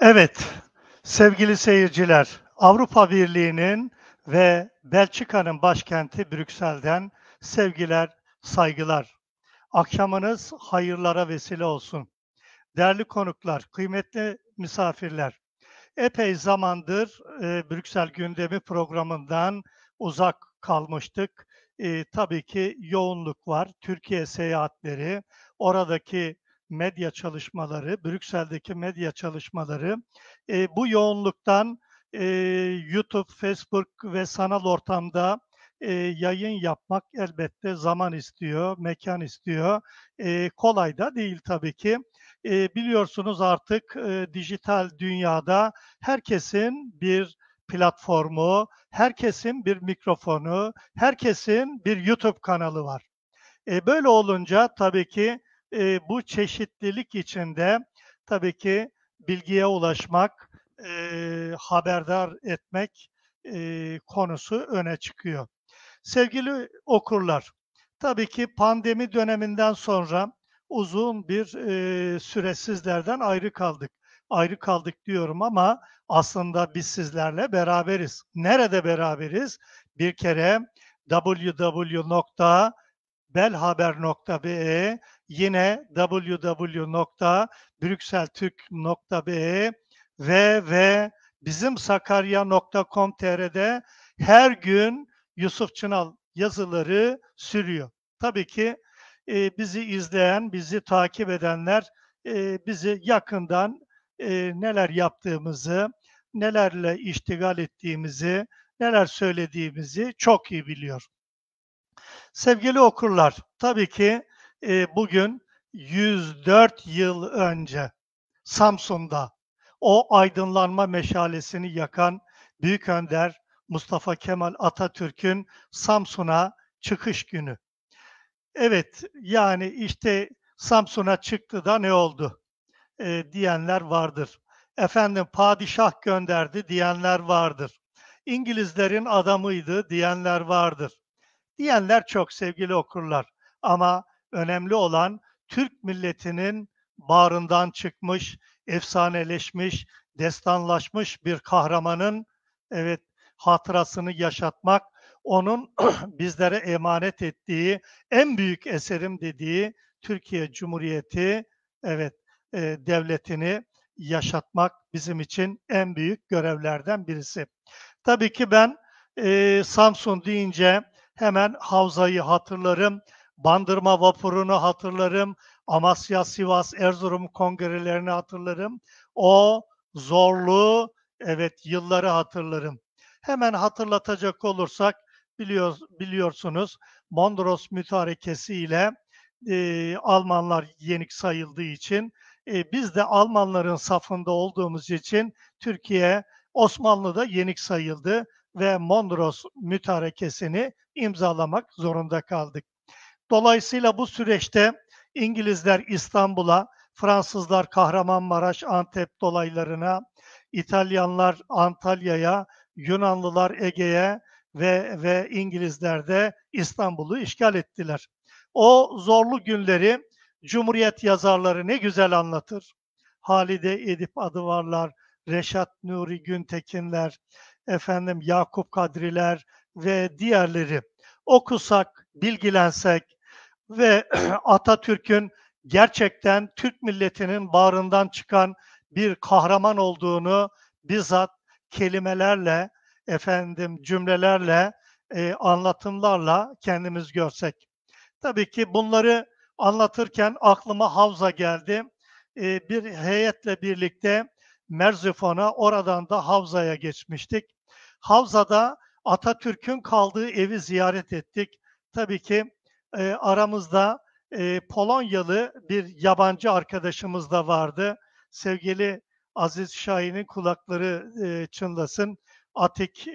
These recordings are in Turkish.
Evet, sevgili seyirciler, Avrupa Birliği'nin ve Belçika'nın başkenti Brüksel'den sevgiler, saygılar. Akşamınız hayırlara vesile olsun. Değerli konuklar, kıymetli misafirler, epey zamandır Brüksel Gündemi programından uzak kalmıştık. Tabii ki yoğunluk var. Türkiye seyahatleri, oradaki medya çalışmaları, Brüksel'deki medya çalışmaları. Bu yoğunluktan YouTube, Facebook ve sanal ortamda yayın yapmak elbette zaman istiyor, mekan istiyor. Kolay da değil tabii ki. Biliyorsunuz artık dijital dünyada herkesin bir platformu, herkesin bir mikrofonu, herkesin bir YouTube kanalı var. Böyle olunca tabii ki bu çeşitlilik içinde tabii ki bilgiye ulaşmak, haberdar etmek konusu öne çıkıyor. Sevgili okurlar, tabii ki pandemi döneminden sonra uzun bir süre sizlerden ayrı kaldık. Ayrı kaldık diyorum ama aslında biz sizlerle beraberiz. Nerede beraberiz? Bir kere www.belhaber.be, yine www.brükseltürk.be ve bizim sakarya.com.tr'de her gün Yusuf Çınal yazıları sürüyor. Tabii ki bizi izleyen, bizi takip edenler bizi yakından neler yaptığımızı, nelerle iştigal ettiğimizi, neler söylediğimizi çok iyi biliyor. Sevgili okurlar, tabii ki bugün 104 yıl önce Samsun'da o aydınlanma meşalesini yakan Büyük Önder Mustafa Kemal Atatürk'ün Samsun'a çıkış günü. Evet, yani işte Samsun'a çıktı da ne oldu diyenler vardır. Efendim padişah gönderdi diyenler vardır. İngilizlerin adamıydı diyenler vardır. Diyenler çok sevgili okurlar. Ama önemli olan Türk milletinin bağrından çıkmış, efsaneleşmiş, destanlaşmış bir kahramanın evet hatırasını yaşatmak, onun bizlere emanet ettiği en büyük eserim dediği Türkiye Cumhuriyeti evet devletini yaşatmak bizim için en büyük görevlerden birisi. Tabii ki ben Samsun deyince hemen Havza'yı hatırlarım, Bandırma vapurunu hatırlarım, Amasya, Sivas, Erzurum kongrelerini hatırlarım. O zorlu evet yılları hatırlarım. Hemen hatırlatacak olursak biliyorsunuz Mondros Mütarekesi ile Almanlar yenik sayıldığı için biz de Almanların safında olduğumuz için Türkiye Osmanlı'da yenik sayıldı ve Mondros Mütarekesi'ni imzalamak zorunda kaldık. Dolayısıyla bu süreçte İngilizler İstanbul'a, Fransızlar Kahramanmaraş, Antep dolaylarına, İtalyanlar Antalya'ya, Yunanlılar Ege'ye ve İngilizler de İstanbul'u işgal ettiler. O zorlu günleri Cumhuriyet yazarları ne güzel anlatır. Halide Edip Adıvarlar, Reşat Nuri Güntekinler, efendim Yakup Kadriler ve diğerleri okusak, bilgilensek ve Atatürk'ün gerçekten Türk milletinin bağrından çıkan bir kahraman olduğunu bizzat kelimelerle, efendim cümlelerle, anlatımlarla kendimiz görsek. Tabii ki bunları anlatırken aklıma Havza geldi. Bir heyetle birlikte Merzifon'a, oradan da Havza'ya geçmiştik. Havza'da Atatürk'ün kaldığı evi ziyaret ettik. Tabii ki aramızda Polonyalı bir yabancı arkadaşımız da vardı. Sevgili Aziz Şahin'in kulakları çınlasın. ATİK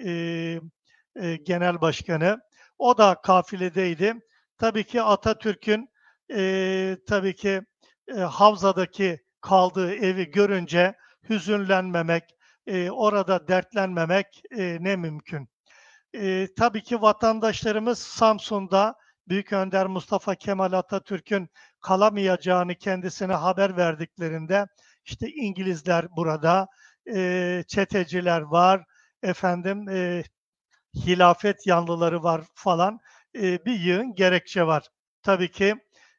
Genel Başkanı. O da kafiledeydi. Tabii ki Atatürk'ün tabii ki Havza'daki kaldığı evi görünce hüzünlenmemek, orada dertlenmemek ne mümkün. Tabii ki vatandaşlarımız Samsun'da Büyük Önder Mustafa Kemal Atatürk'ün kalamayacağını kendisine haber verdiklerinde işte İngilizler burada, çeteciler var, efendim hilafet yanlıları var falan. Bir yığın gerekçe var. Tabii ki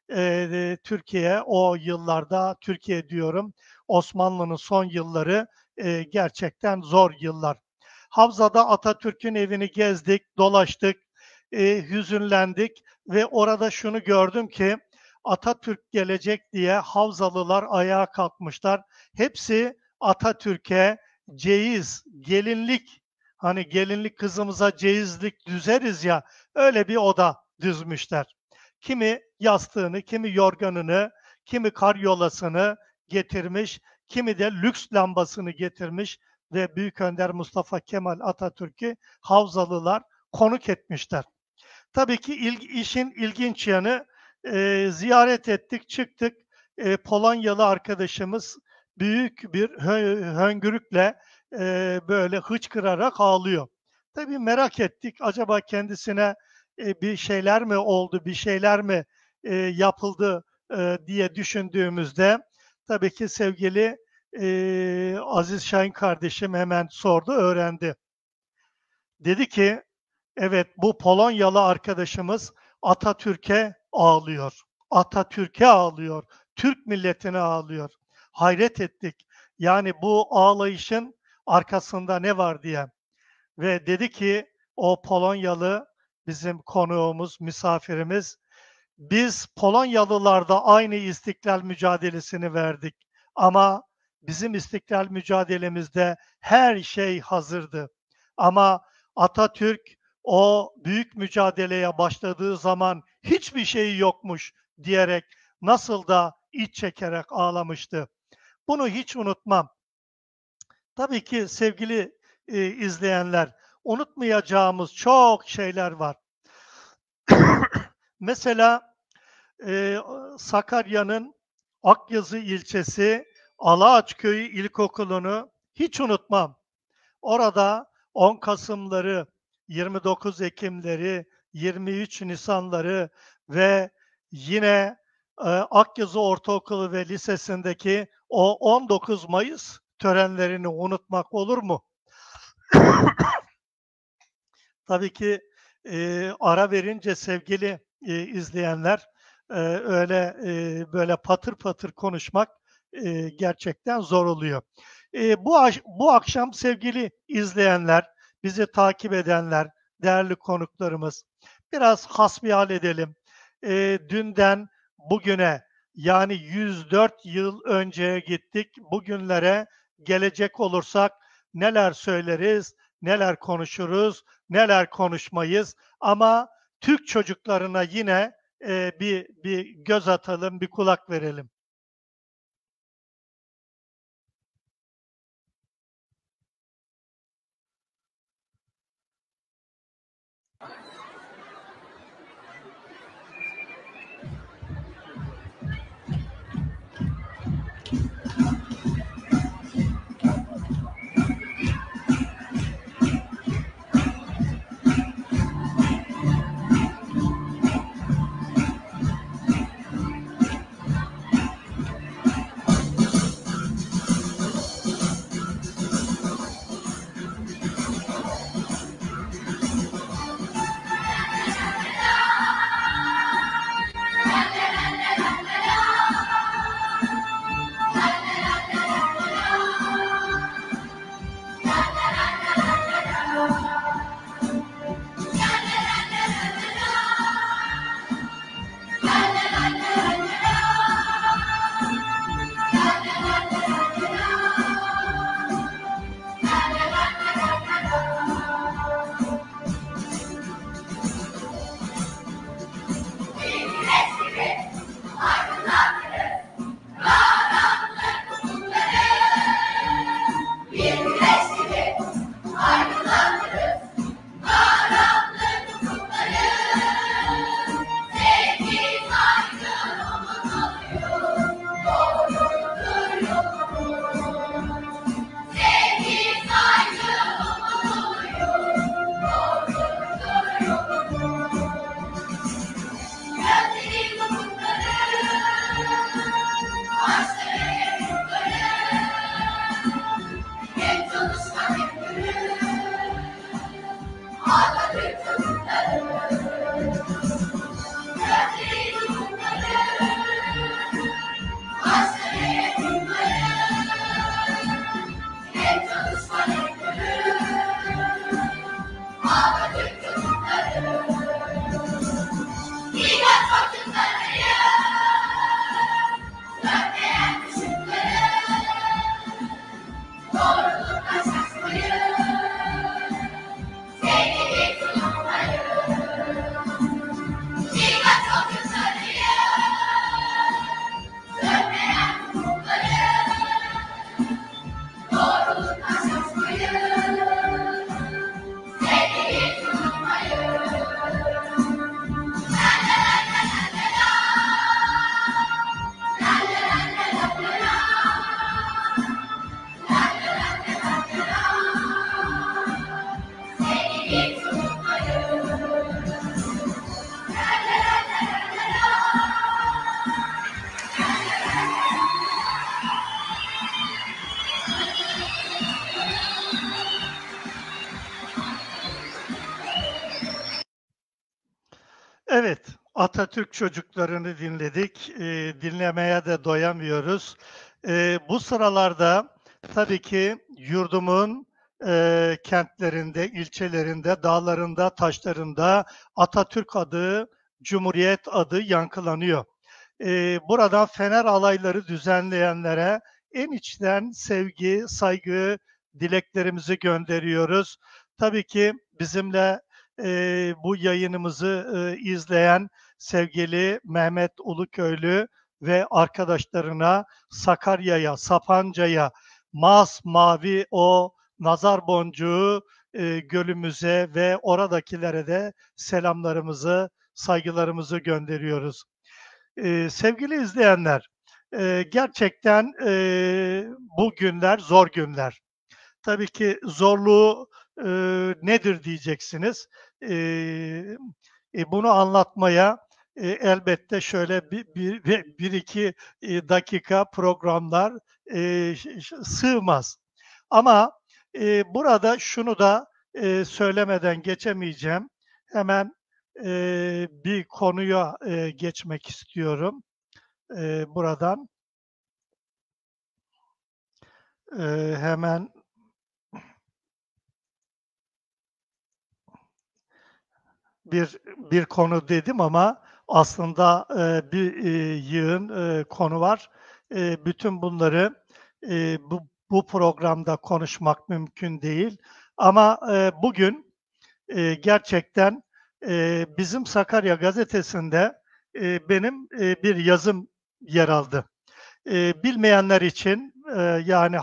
Türkiye o yıllarda, Türkiye diyorum, Osmanlı'nın son yılları gerçekten zor yıllar. Havzada Atatürk'ün evini gezdik, dolaştık, hüzünlendik ve orada şunu gördüm ki Atatürk gelecek diye Havzalılar ayağa kalkmışlar. Hepsi Atatürk'e ceyiz, gelinlik, hani gelinlik kızımıza ceyizlik düzeriz ya, öyle bir oda düzmüşler. Kimi yastığını, kimi yorganını, kimi karyolasını getirmiş, kimi de lüks lambasını getirmiş ve Büyük Önder Mustafa Kemal Atatürk'ü Havzalılar konuk etmişler. Tabii ki işin ilginç yanı, ziyaret ettik, çıktık. Polonyalı arkadaşımız büyük bir höngürükle böyle hıçkırarak ağlıyor. Tabii merak ettik. Acaba kendisine bir şeyler mi oldu, bir şeyler mi yapıldı diye düşündüğümüzde tabii ki sevgili Aziz Şahin kardeşim hemen sordu, öğrendi. Dedi ki, evet, bu Polonyalı arkadaşımız Atatürk'e ağlıyor. Atatürk'e ağlıyor. Türk milletine ağlıyor. Hayret ettik. Yani bu ağlayışın arkasında ne var diye. Ve dedi ki o Polonyalı bizim konuğumuz, misafirimiz, biz Polonyalılarda aynı istiklal mücadelesini verdik. Ama bizim istiklal mücadelemizde her şey hazırdı. Ama Atatürk o büyük mücadeleye başladığı zaman hiçbir şey yokmuş diyerek nasıl da iç çekerek ağlamıştı. Bunu hiç unutmam. Tabii ki sevgili izleyenler, unutmayacağımız çok şeyler var. Mesela Sakarya'nın Akyazı ilçesi Alaağaçköyü İlkokulu'nu hiç unutmam. Orada 10 Kasımları, 29 Ekimleri, 23 Nisanları ve yine Akyazı Ortaokulu ve Lisesi'ndeki o 19 Mayıs törenlerini unutmak olur mu? Tabii ki ara verince sevgili izleyenler, öyle böyle patır patır konuşmak gerçekten zor oluyor. Bu akşam sevgili izleyenler, bizi takip edenler, değerli konuklarımız, biraz hasbihal edelim. Dünden bugüne, yani 104 yıl önceye gittik. Bugünlere gelecek olursak neler söyleriz, neler konuşuruz, neler konuşmayız, ama Türk çocuklarına yine bir göz atalım, bir kulak verelim. Evet, Atatürk çocuklarını dinledik. Dinlemeye de doyamıyoruz. Bu sıralarda tabii ki yurdumun, kentlerinde, ilçelerinde, dağlarında, taşlarında Atatürk adı, Cumhuriyet adı yankılanıyor. Buradan fener alayları düzenleyenlere en içten sevgi, saygı dileklerimizi gönderiyoruz. Tabii ki bizimle bu yayınımızı izleyen sevgili Mehmet Uluköylü ve arkadaşlarına Sakarya'ya, Sapanca'ya masmavi o nazar boncuğu gölümüze ve oradakilere de selamlarımızı, saygılarımızı gönderiyoruz. Sevgili izleyenler, gerçekten bu günler zor günler. Tabii ki zorluğu nedir diyeceksiniz. Eee, Bunu anlatmaya elbette şöyle bir iki dakika programlar sığmaz. Ama burada şunu da söylemeden geçemeyeceğim. Hemen bir konuya geçmek istiyorum buradan. Hemen bir konu dedim ama aslında bir yığın konu var. Bütün bunları bu programda konuşmak mümkün değil. Ama bugün gerçekten bizim Sakarya Gazetesi'nde benim bir yazım yer aldı. Bilmeyenler için, yani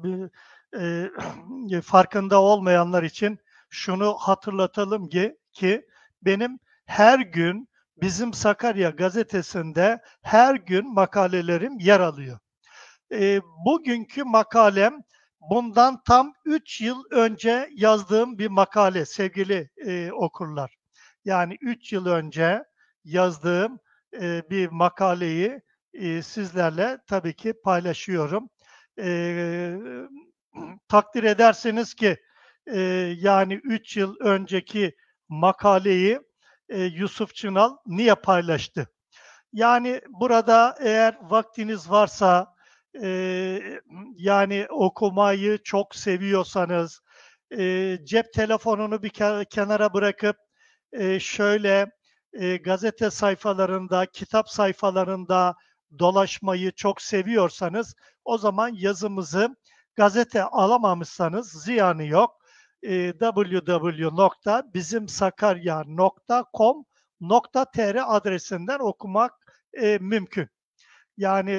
farkında olmayanlar için şunu hatırlatalım ki benim her gün bizim Sakarya Gazetesi'nde her gün makalelerim yer alıyor. Bugünkü makalem bundan tam 3 yıl önce yazdığım bir makale sevgili okurlar. Yani 3 yıl önce yazdığım bir makaleyi sizlerle tabii ki paylaşıyorum. Eee, Takdir edersiniz ki yani 3 yıl önceki makaleyi Yusuf Çınal niye paylaştı? Yani burada eğer vaktiniz varsa, eee, yani okumayı çok seviyorsanız, cep telefonunu bir kenara bırakıp, şöyle, gazete sayfalarında, kitap sayfalarında dolaşmayı çok seviyorsanız o zaman yazımızı gazete alamamışsanız ziyanı yok. www.bizimsakarya.com.tr adresinden okumak mümkün. Yani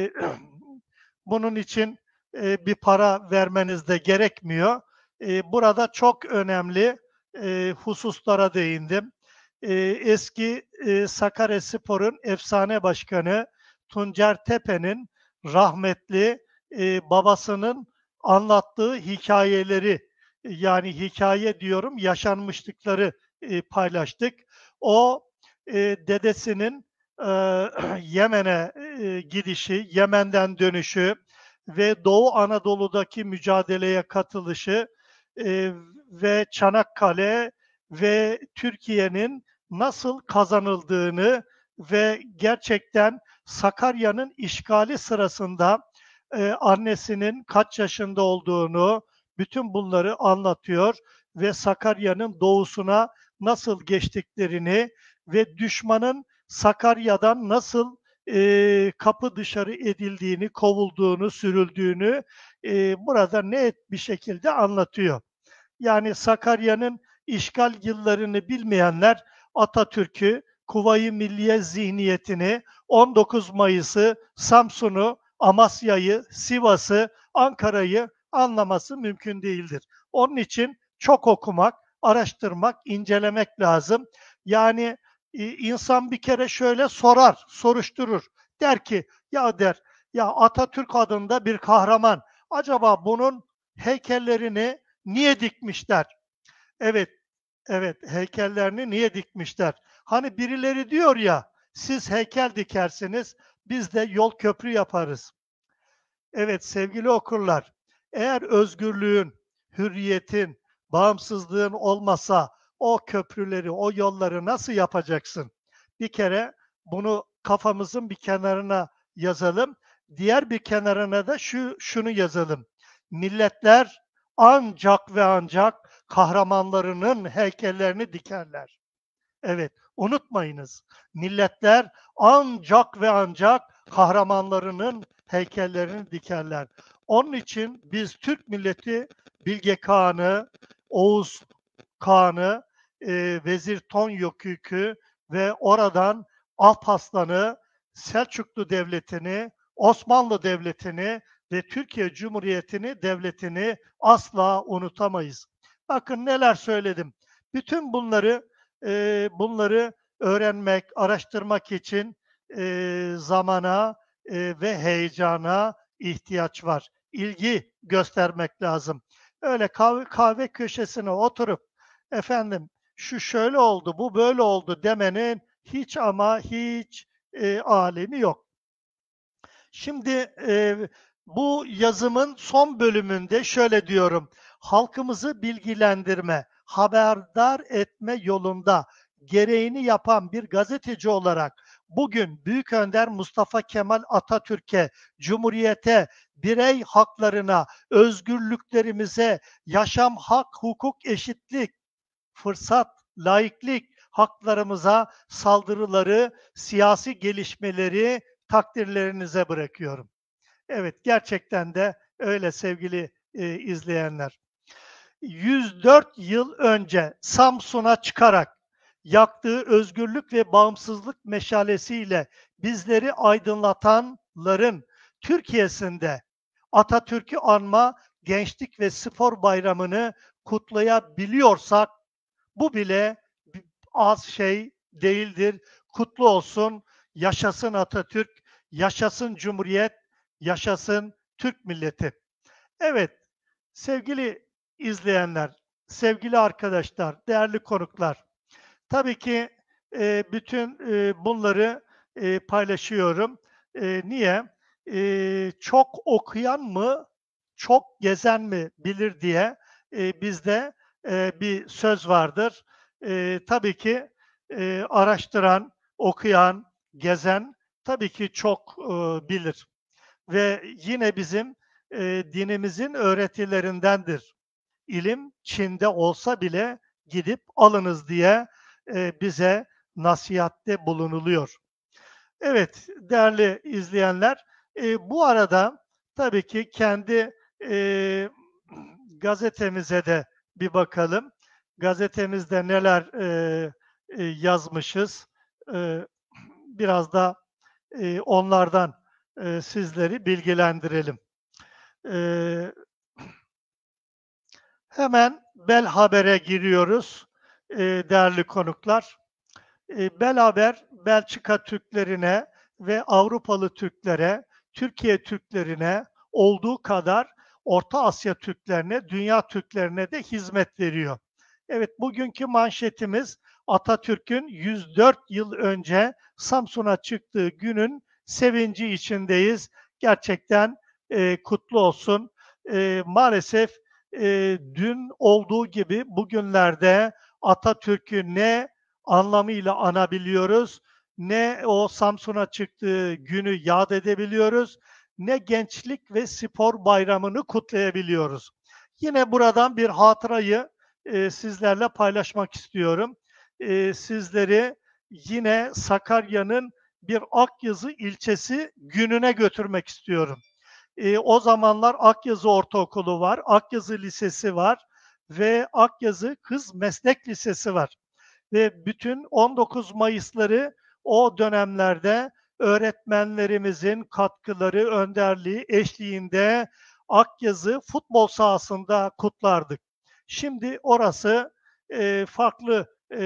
bunun için bir para vermeniz de gerekmiyor. Burada çok önemli hususlara değindim. Eski Sakaryaspor'un efsane başkanı Tuncer Tepe'nin rahmetli babasının anlattığı hikayeleri, yani hikaye diyorum, yaşanmışlıkları paylaştık. O dedesinin Yemen'e gidişi, Yemen'den dönüşü ve Doğu Anadolu'daki mücadeleye katılışı ve Çanakkale ve Türkiye'nin nasıl kazanıldığını ve gerçekten Sakarya'nın işgali sırasında annesinin kaç yaşında olduğunu, bütün bunları anlatıyor ve Sakarya'nın doğusuna nasıl geçtiklerini ve düşmanın Sakarya'dan nasıl kapı dışarı edildiğini, kovulduğunu, sürüldüğünü burada net bir şekilde anlatıyor. Yani Sakarya'nın işgal yıllarını bilmeyenler Atatürk'ü, Kuvayi Milliye zihniyetini, 19 Mayıs'ı, Samsun'u, Amasya'yı, Sivas'ı, Ankara'yı anlaması mümkün değildir. Onun için çok okumak, araştırmak, incelemek lazım. Yani insan bir kere şöyle sorar, soruşturur. Der ki, ya der, ya Atatürk adında bir kahraman. Acaba bunun heykellerini niye dikmişler? Evet, evet, heykellerini niye dikmişler? Hani birileri diyor ya, siz heykel dikersiniz, biz de yol köprü yaparız. Evet sevgili okurlar, eğer özgürlüğün, hürriyetin, bağımsızlığın olmasa o köprüleri, o yolları nasıl yapacaksın? Bir kere bunu kafamızın bir kenarına yazalım. Diğer bir kenarına da şunu yazalım. Milletler ancak ve ancak kahramanlarının heykellerini dikerler. Evet, unutmayınız. Milletler ancak ve ancak kahramanlarının heykellerini dikerler. Onun için biz Türk milleti Bilge Kağan'ı, Oğuz Kağan'ı, Vezir Tonyokük'ü ve oradan Alparslan'ı, Selçuklu Devleti'ni, Osmanlı Devleti'ni ve Türkiye Cumhuriyeti'ni, devletini asla unutamayız. Bakın neler söyledim. Bütün bunları öğrenmek, araştırmak için zamana ve heyecana ihtiyaç var. İlgi göstermek lazım. Öyle kahve köşesine oturup efendim şu şöyle oldu, bu böyle oldu demenin hiç ama hiç alemi yok. Şimdi bu yazımın son bölümünde şöyle diyorum. Halkımızı bilgilendirme, haberdar etme yolunda gereğini yapan bir gazeteci olarak bugün Büyük Önder Mustafa Kemal Atatürk'e, Cumhuriyete, birey haklarına, özgürlüklerimize, yaşam, hak, hukuk, eşitlik, fırsat, laiklik haklarımıza saldırıları, siyasi gelişmeleri takdirlerinize bırakıyorum. Evet, gerçekten de öyle sevgili izleyenler. 104 yıl önce Samsun'a çıkarak yaktığı özgürlük ve bağımsızlık meşalesiyle bizleri aydınlatanların Türkiye'sinde Atatürk'ü anma Gençlik ve Spor Bayramı'nı kutlayabiliyorsak bu bile az şey değildir. Kutlu olsun, yaşasın Atatürk, yaşasın Cumhuriyet, yaşasın Türk milleti. Evet, sevgili izleyenler, sevgili arkadaşlar, değerli konuklar. Tabii ki bütün bunları paylaşıyorum. Niye? Çok okuyan mı, çok gezen mi bilir diye bizde bir söz vardır. Tabii ki araştıran, okuyan, gezen tabii ki çok bilir. Ve yine bizim dinimizin öğretilerindendir. İlim Çin'de olsa bile gidip alınız diye bize nasihatte bulunuluyor. Evet, değerli izleyenler, bu arada tabii ki kendi e, gazetemize de bir bakalım. Gazetemizde neler yazmışız. Biraz da onlardan sizleri bilgilendirelim. E, Hemen Bel Haber'e giriyoruz, değerli konuklar. Bel Haber, Belçika Türklerine ve Avrupalı Türklere, Türkiye Türklerine olduğu kadar Orta Asya Türklerine, dünya Türklerine de hizmet veriyor. Evet, bugünkü manşetimiz Atatürk'ün 104 yıl önce Samsun'a çıktığı günün sevinci içindeyiz. Gerçekten kutlu olsun. Maalesef dün olduğu gibi bugünlerde Atatürk'ü ne anlamıyla anabiliyoruz, ne o Samsun'a çıktığı günü yad edebiliyoruz, ne Gençlik ve Spor Bayramı'nı kutlayabiliyoruz. Yine buradan bir hatırayı sizlerle paylaşmak istiyorum. Sizleri yine Sakarya'nın bir Akyazı ilçesi gününe götürmek istiyorum. O zamanlar Akyazı Ortaokulu var, Akyazı Lisesi var ve Akyazı Kız Meslek Lisesi var. Ve bütün 19 Mayıs'ları o dönemlerde öğretmenlerimizin katkıları, önderliği eşliğinde Akyazı futbol sahasında kutlardık. Şimdi orası farklı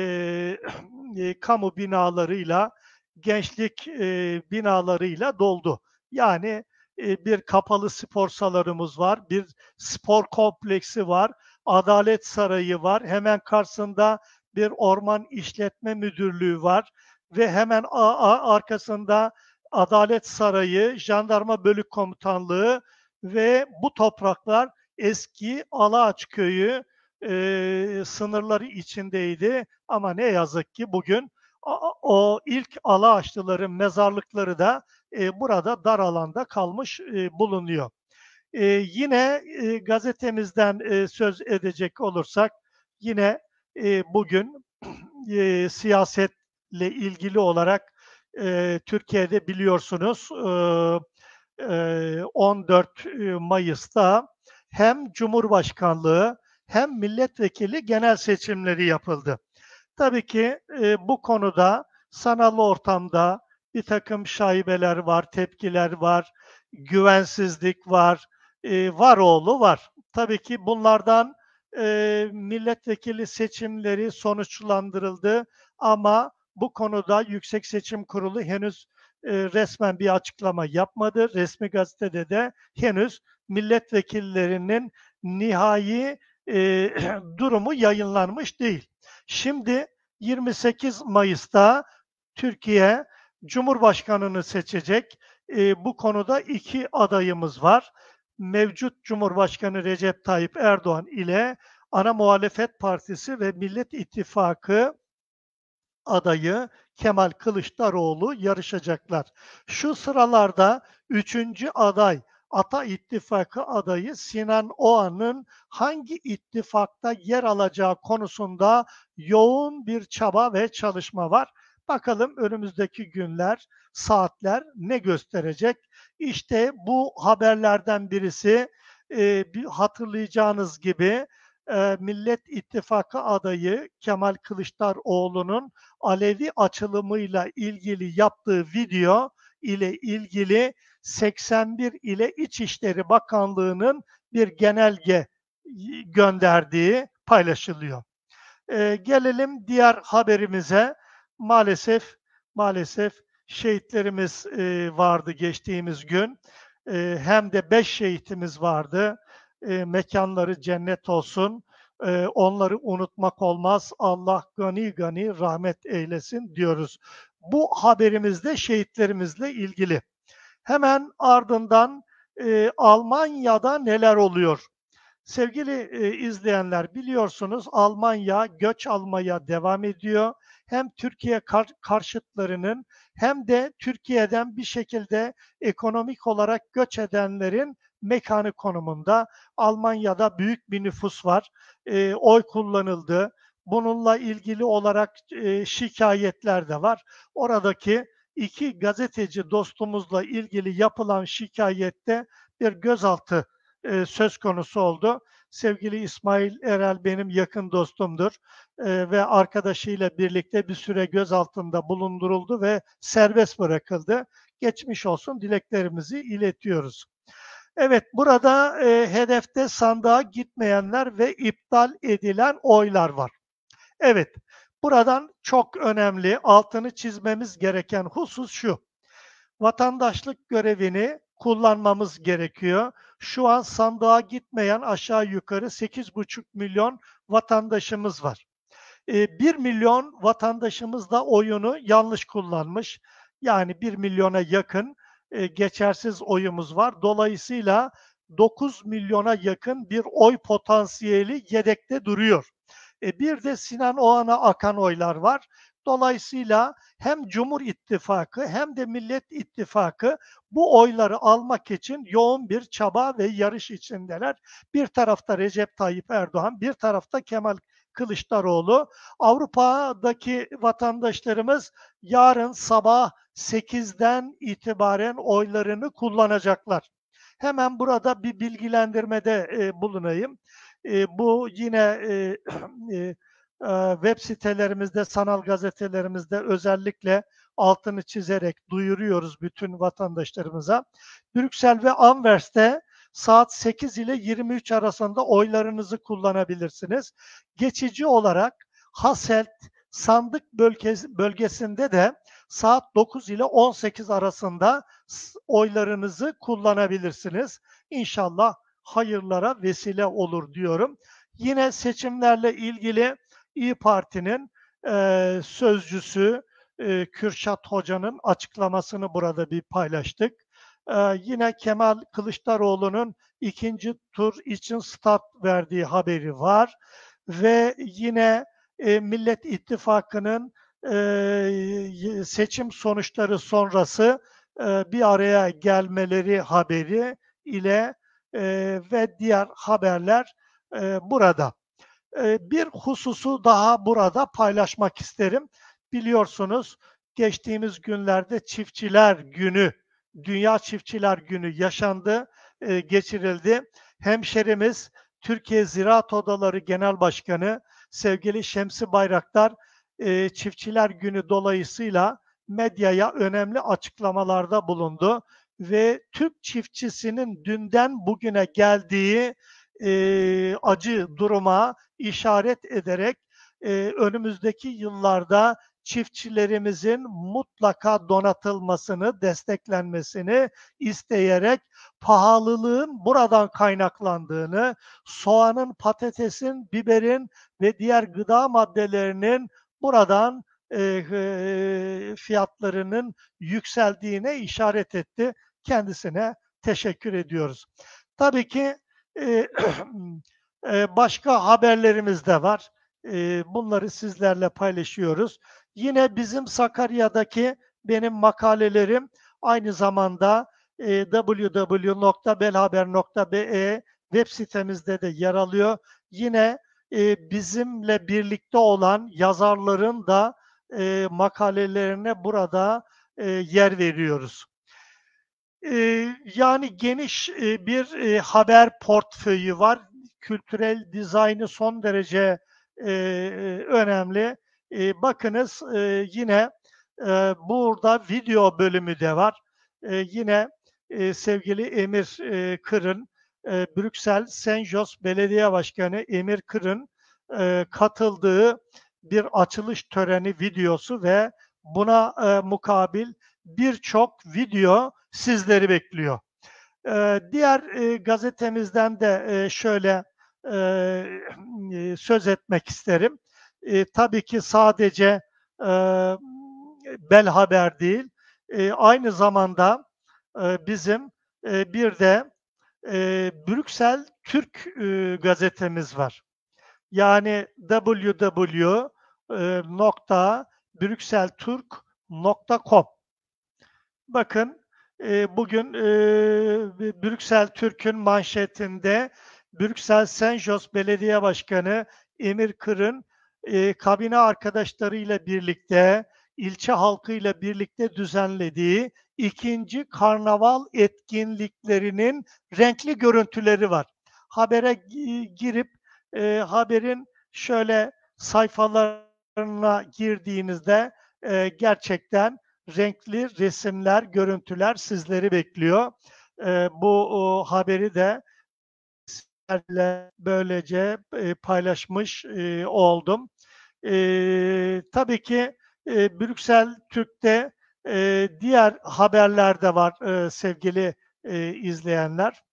kamu binalarıyla, gençlik binalarıyla doldu. Yani bir kapalı spor salonumuz var, bir spor kompleksi var, Adalet Sarayı var, hemen karşısında bir orman işletme müdürlüğü var ve hemen arkasında Adalet Sarayı, Jandarma Bölük Komutanlığı ve bu topraklar eski Alaağaç Köyü sınırları içindeydi. Ama ne yazık ki bugün o ilk Ağaçlıların mezarlıkları da burada dar alanda kalmış bulunuyor. Yine gazetemizden söz edecek olursak yine bugün siyasetle ilgili olarak Türkiye'de biliyorsunuz 14 Mayıs'ta hem Cumhurbaşkanlığı hem milletvekili genel seçimleri yapıldı. Tabii ki bu konuda sanal ortamda bir takım şaibeler var, tepkiler var, güvensizlik var, var oğlu var. Tabii ki bunlardan milletvekili seçimleri sonuçlandırıldı ama bu konuda Yüksek Seçim Kurulu henüz resmen bir açıklama yapmadı. Resmi gazetede de henüz milletvekillerinin nihai durumu yayınlanmış değil. Şimdi 28 Mayıs'ta Türkiye Cumhurbaşkanını seçecek. Bu konuda iki adayımız var. Mevcut Cumhurbaşkanı Recep Tayyip Erdoğan ile ana muhalefet partisi ve Millet İttifakı adayı Kemal Kılıçdaroğlu yarışacaklar. Şu sıralarda üçüncü aday Ata İttifakı adayı Sinan Oğan'ın hangi ittifakta yer alacağı konusunda yoğun bir çaba ve çalışma var. Bakalım önümüzdeki günler, saatler ne gösterecek? İşte bu haberlerden birisi hatırlayacağınız gibi Millet İttifakı adayı Kemal Kılıçdaroğlu'nun Alevi açılımıyla ilgili yaptığı video ile ilgili 81 ile İçişleri Bakanlığı'nın bir genelge gönderdiği paylaşılıyor. Gelelim diğer haberimize. Maalesef şehitlerimiz vardı geçtiğimiz gün. Hem de 5 şehitimiz vardı. Mekanları cennet olsun. Onları unutmak olmaz. Allah gani gani rahmet eylesin diyoruz. Bu haberimizde şehitlerimizle ilgili. Hemen ardından Almanya'da neler oluyor? Sevgili izleyenler, biliyorsunuz Almanya göç almaya devam ediyor. Hem Türkiye karşıtlarının hem de Türkiye'den bir şekilde ekonomik olarak göç edenlerin mekanı konumunda. Almanya'da büyük bir nüfus var. Oy kullanıldı. Bununla ilgili olarak şikayetler de var. Oradaki iki gazeteci dostumuzla ilgili yapılan şikayette bir gözaltı söz konusu oldu. Sevgili İsmail Erel benim yakın dostumdur ve arkadaşıyla birlikte bir süre gözaltında bulunduruldu ve serbest bırakıldı. Geçmiş olsun dileklerimizi iletiyoruz. Evet, burada hedefte sandığa gitmeyenler ve iptal edilen oylar var. Evet, buradan çok önemli altını çizmemiz gereken husus şu. Vatandaşlık görevini kullanmamız gerekiyor. Şu an sandığa gitmeyen aşağı yukarı 8,5 milyon vatandaşımız var. 1 milyon vatandaşımız da oyunu yanlış kullanmış. Yani 1 milyona yakın geçersiz oyumuz var. Dolayısıyla 9 milyona yakın bir oy potansiyeli yedekte duruyor. Bir de Sinan Oğan'a akan oylar var. Dolayısıyla hem Cumhur İttifakı hem de Millet İttifakı bu oyları almak için yoğun bir çaba ve yarış içindeler. Bir tarafta Recep Tayyip Erdoğan, bir tarafta Kemal Kılıçdaroğlu. Avrupa'daki vatandaşlarımız yarın sabah 8'den itibaren oylarını kullanacaklar. Hemen burada bir bilgilendirmede bulunayım. Bu yine web sitelerimizde, sanal gazetelerimizde özellikle altını çizerek duyuruyoruz bütün vatandaşlarımıza. Brüksel ve Anvers'te saat 8 ile 23 arasında oylarınızı kullanabilirsiniz. Geçici olarak Hasselt sandık bölgesinde de saat 9 ile 18 arasında oylarınızı kullanabilirsiniz. İnşallah hayırlara vesile olur diyorum. Yine seçimlerle ilgili İyi Parti'nin sözcüsü Kürşat Hoca'nın açıklamasını burada bir paylaştık. Yine Kemal Kılıçdaroğlu'nun ikinci tur için start verdiği haberi var. Ve yine Millet İttifakı'nın seçim sonuçları sonrası bir araya gelmeleri haberi ile ve diğer haberler burada. Bir hususu daha burada paylaşmak isterim. Biliyorsunuz geçtiğimiz günlerde Çiftçiler Günü, Dünya Çiftçiler Günü yaşandı, geçirildi. Hemşerimiz Türkiye Ziraat Odaları Genel Başkanı sevgili Şemsi Bayraktar Çiftçiler Günü dolayısıyla medyaya önemli açıklamalarda bulundu ve Türk çiftçisinin dünden bugüne geldiği acı duruma işaret ederek önümüzdeki yıllarda çiftçilerimizin mutlaka donatılmasını, desteklenmesini isteyerek pahalılığın buradan kaynaklandığını, soğanın, patatesin, biberin ve diğer gıda maddelerinin buradan fiyatlarının yükseldiğine işaret etti. Kendisine teşekkür ediyoruz. Tabii ki başka haberlerimiz de var. Bunları sizlerle paylaşıyoruz. Yine bizim Sakarya'daki benim makalelerim aynı zamanda www.belhaber.be web sitemizde de yer alıyor. Yine bizimle birlikte olan yazarların da makalelerine burada yer veriyoruz. Yani geniş bir haber portföyü var. Kültürel dizaynı son derece önemli. Bakınız yine burada video bölümü de var. Yine sevgili Emir Kırın, Brüksel Senjos Belediye Başkanı Emir Kırın katıldığı bir açılış töreni videosu ve buna mukabil birçok video sizleri bekliyor. Diğer gazetemizden de şöyle söz etmek isterim. Tabii ki sadece Bel Haber değil, aynı zamanda bizim bir de Brüksel Türk gazetemiz var. Yani www.brükselturk.com. Bakın bugün Brüksel Türk'ün manşetinde Brüksel Senjos Belediye Başkanı Emir Kırın kabine arkadaşlarıyla birlikte, ilçe halkıyla birlikte düzenlediği ikinci karnaval etkinliklerinin renkli görüntüleri var. Habere girip haberin şöyle sayfalarına girdiğinizde gerçekten renkli resimler, görüntüler sizleri bekliyor. Bu haberi de sizlerle böylece paylaşmış oldum. Tabii ki Brüksel Türk'te diğer haberler de var sevgili izleyenler.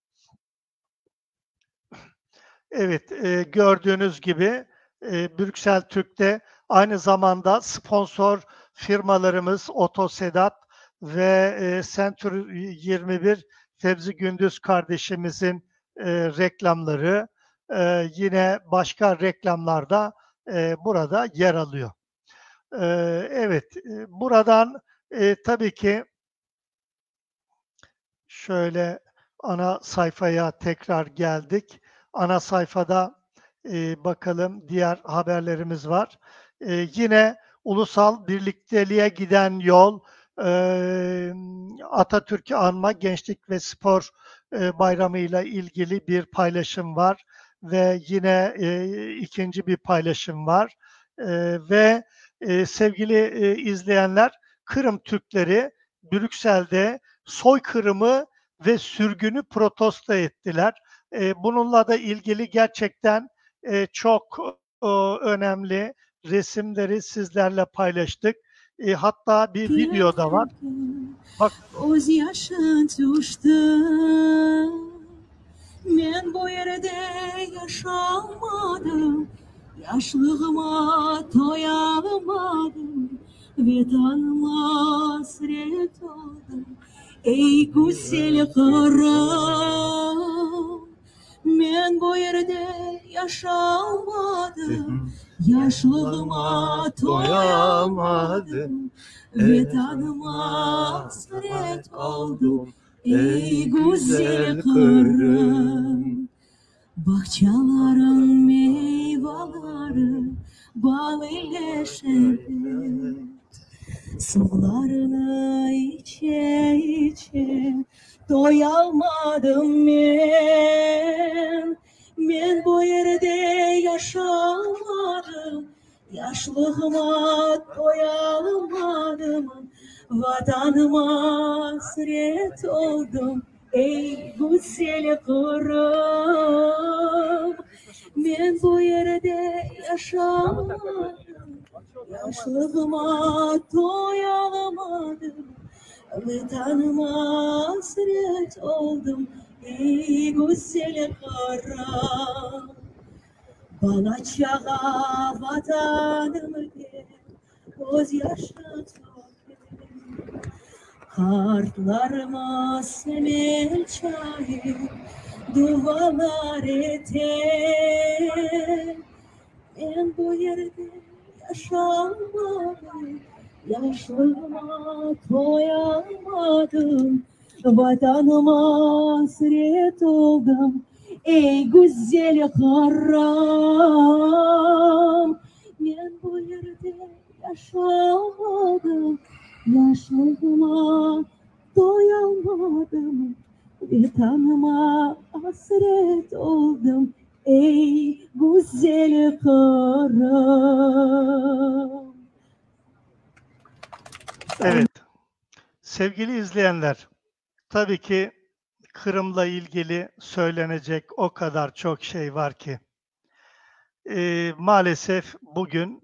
Evet, gördüğünüz gibi Brüksel Türk'te aynı zamanda sponsor firmalarımız Otosedat ve Centur 21 Fevzi Gündüz kardeşimizin reklamları, yine başka reklamlarda burada yer alıyor. Evet, buradan tabii ki şöyle ana sayfaya tekrar geldik. Ana sayfada bakalım diğer haberlerimiz var. Yine ulusal birlikteliğe giden yol, Atatürk'ü anma Gençlik ve Spor Bayramı'yla ilgili bir paylaşım var ve yine ikinci bir paylaşım var ve sevgili izleyenler, Kırım Türkleri Brüksel'de soykırımı ve sürgünü protesto ettiler. Bununla da ilgili gerçekten çok önemli resimleri sizlerle paylaştık. Hatta bir video da var. Bak. Ben bu yerde yaşamadım, yaşlığıma doyamadım, vedanıma hasret oldum. Ey güzel Kırım, Men bu yerde yaşamadım, yaşlığıma doyamadım. Vatanıma hasret oldum, ey güzel Kırım. Bahçelerin meyveleri bal ile şerbet, sularını içe içe doyamadım ben. Ben bu yerde yaşamadım, yaşlığıma doyamadım. Vatanıma hasret oldum, ey güzel Kırım. Ben bu yerde yaşamadım, yaşlığıma doyamadım. Vatanıma hasret oldum, ey güzel Kırım. Bana çağa vatanımı de, gözyaşı töküldüm. Kartlarıma semel çayı, dualar eter. Ben bu yerde yaşamadım, yaşlığıma doyamadım. Vatanıma hasret oldum, ey güzel Kırım. Ben bu yerde yaşamadım, yaşlığıma doyamadım. Vatanıma hasret oldum, ey güzel Kırım. Evet, sevgili izleyenler, tabii ki Kırım'la ilgili söylenecek o kadar çok şey var ki. Maalesef bugün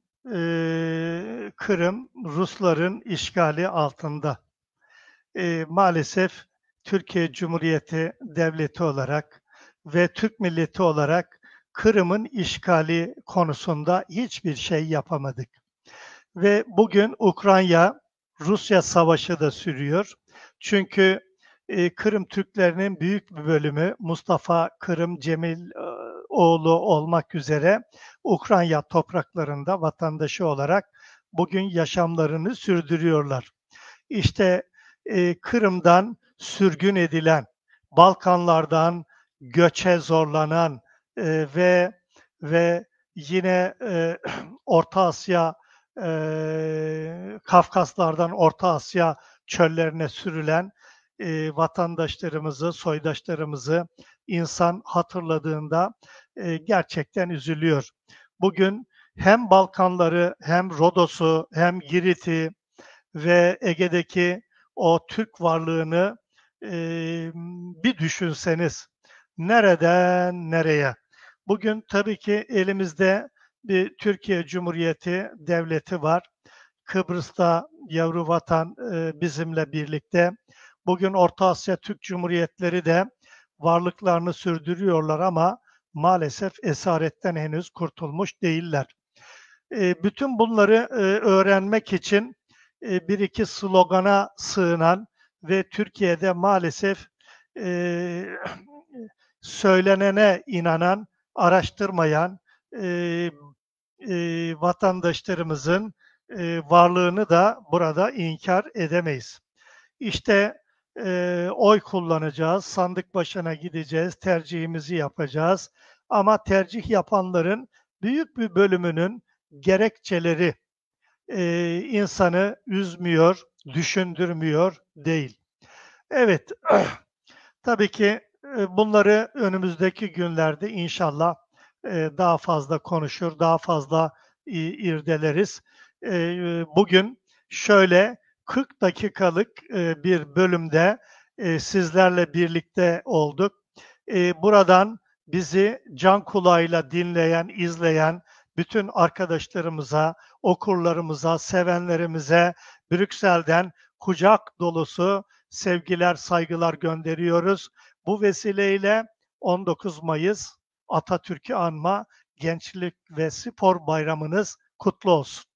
Kırım Rusların işgali altında. Maalesef Türkiye Cumhuriyeti Devleti olarak ve Türk milleti olarak Kırım'ın işgali konusunda hiçbir şey yapamadık. Ve bugün Ukrayna-Rusya savaşı da sürüyor. Çünkü Kırım Türklerinin büyük bir bölümü Mustafa Kırım Cemil oğlu olmak üzere Ukrayna topraklarında vatandaşı olarak bugün yaşamlarını sürdürüyorlar. İşte Kırım'dan sürgün edilen, Balkanlardan göçe zorlanan ve yine Orta Asya, Kafkaslardan Orta Asya çöllerine sürülen vatandaşlarımızı, soydaşlarımızı insan hatırladığında gerçekten üzülüyor. Bugün hem Balkanları, hem Rodos'u, hem Girit'i ve Ege'deki o Türk varlığını bir düşünseniz nereden nereye? Bugün tabii ki elimizde bir Türkiye Cumhuriyeti Devleti var. Kıbrıs'ta yavru vatan bizimle birlikte. Bugün Orta Asya Türk Cumhuriyetleri de varlıklarını sürdürüyorlar ama maalesef esaretten henüz kurtulmuş değiller. Bütün bunları öğrenmek için bir iki slogana sığınan ve Türkiye'de maalesef söylenene inanan, araştırmayan vatandaşlarımızın varlığını da burada inkar edemeyiz. İşte oy kullanacağız, sandık başına gideceğiz, tercihimizi yapacağız. Ama tercih yapanların büyük bir bölümünün gerekçeleri insanı üzmüyor, düşündürmüyor değil. Evet, tabii ki bunları önümüzdeki günlerde inşallah daha fazla konuşur, daha fazla irdeleriz. Bugün şöyle 40 dakikalık bir bölümde sizlerle birlikte olduk. Buradan bizi can kulağıyla dinleyen, izleyen bütün arkadaşlarımıza, okurlarımıza, sevenlerimize Brüksel'den kucak dolusu sevgiler, saygılar gönderiyoruz. Bu vesileyle 19 Mayıs Atatürk'ü anma Gençlik ve Spor Bayramınız kutlu olsun.